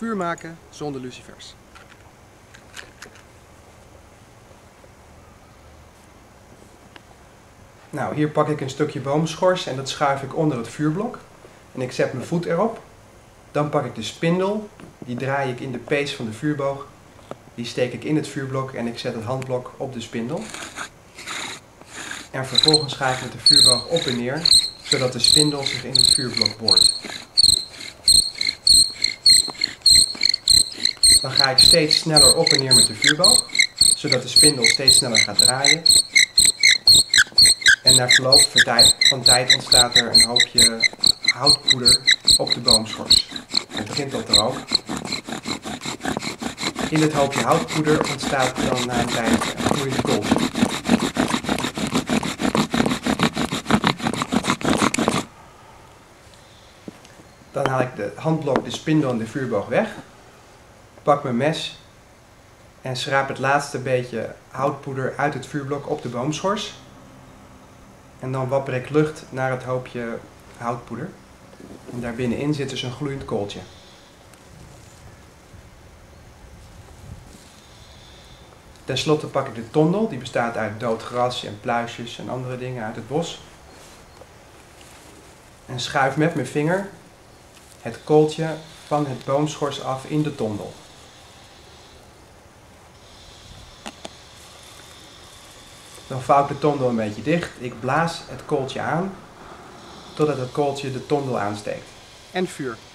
vuur maken zonder lucifers. Nou, hier pak ik een stukje boomschors en dat schuif ik onder het vuurblok. En ik zet mijn voet erop. Dan pak ik de spindel, die draai ik in de pees van de vuurboog. Die steek ik in het vuurblok en ik zet het handblok op de spindel. En vervolgens ga ik met de vuurboog op en neer, zodat de spindel zich in het vuurblok boort. Dan ga ik steeds sneller op en neer met de vuurboog, zodat de spindel steeds sneller gaat draaien. En na verloop van tijd ontstaat er een hoopje houtpoeder op de boomschors. Het begint al te roken. In het hoopje houtpoeder ontstaat dan na een tijd een gloeiend kooltje. Dan haal ik de handblok, de spindel en de vuurboog weg. Pak mijn mes en schraap het laatste beetje houtpoeder uit het vuurblok op de boomschors. En dan wapper ik lucht naar het hoopje houtpoeder. En daar binnenin zit dus een gloeiend kooltje. Ten slotte pak ik de tondel, die bestaat uit dood gras en pluisjes en andere dingen uit het bos. En schuif met mijn vinger het kooltje van het boomschors af in de tondel. Dan vouw ik de tondel een beetje dicht. Ik blaas het kooltje aan totdat het kooltje de tondel aansteekt. En vuur.